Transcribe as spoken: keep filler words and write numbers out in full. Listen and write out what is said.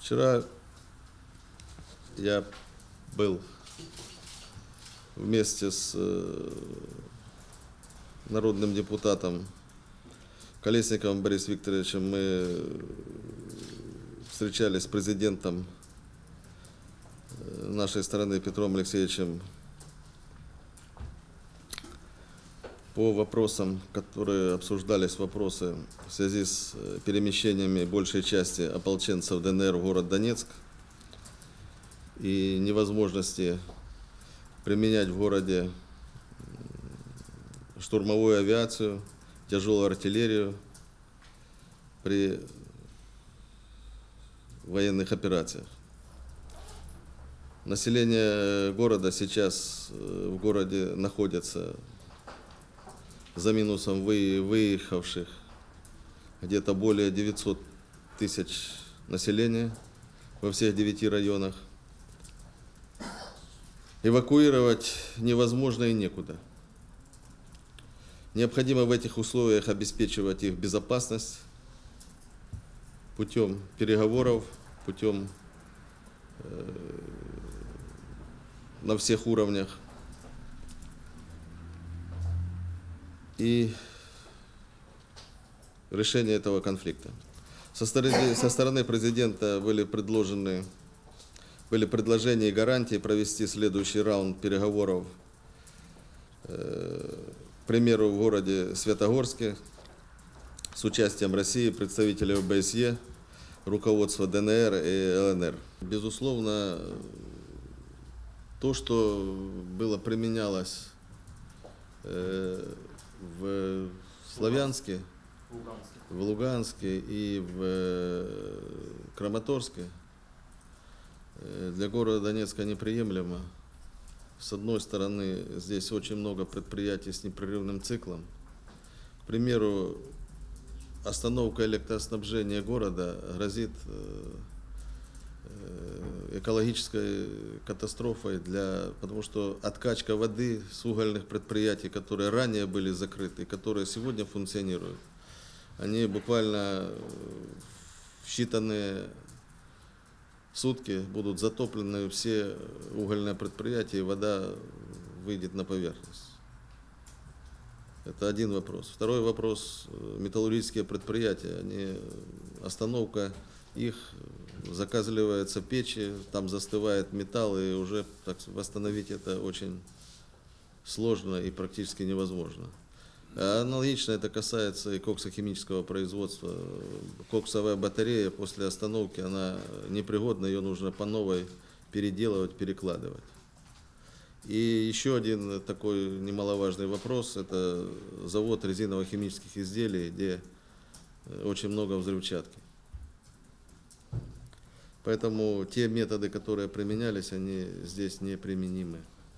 Вчера я был вместе с народным депутатом Колесниковым Борисом Викторовичем. Мы встречались с президентом нашей страны Петром Алексеевичем по вопросам, которые обсуждались, вопросы в связи с перемещениями большей части ополченцев ДНР в город Донецк и невозможности применять в городе штурмовую авиацию, тяжелую артиллерию при военных операциях. Население города сейчас в городе находится за минусом выехавших где-то более девятисот тысяч населения во всех девяти районах. Эвакуировать невозможно и некуда. Необходимо в этих условиях обеспечивать их безопасность путем переговоров, путем э, на всех уровнях. И решение этого конфликта. Со стороны, со стороны президента были предложены были предложения и гарантии провести следующий раунд переговоров, э, к примеру, в городе Светогорске с участием России, представителей ОБСЕ, руководства ДНР и ЛНР. Безусловно, то, что было применялось э, в Славянске, в Луганске и в Краматорске, для города Донецка неприемлемо. С одной стороны, здесь очень много предприятий с непрерывным циклом. К примеру, остановка электроснабжения города грозит экологической катастрофой, для, потому что откачка воды с угольных предприятий, которые ранее были закрыты, которые сегодня функционируют, они буквально в считанные сутки будут затоплены все угольные предприятия, и вода выйдет на поверхность. Это один вопрос. Второй вопрос. Металлургические предприятия, они, остановка их, заказливаются печи, там застывает металл, и уже так, восстановить это очень сложно и практически невозможно. Аналогично это касается и коксохимического производства. Коксовая батарея после остановки, она непригодна, ее нужно по новой переделывать, перекладывать. И еще один такой немаловажный вопрос, это завод резиново-химических изделий, где очень много взрывчатки. Поэтому те методы, которые применялись, они здесь неприменимы.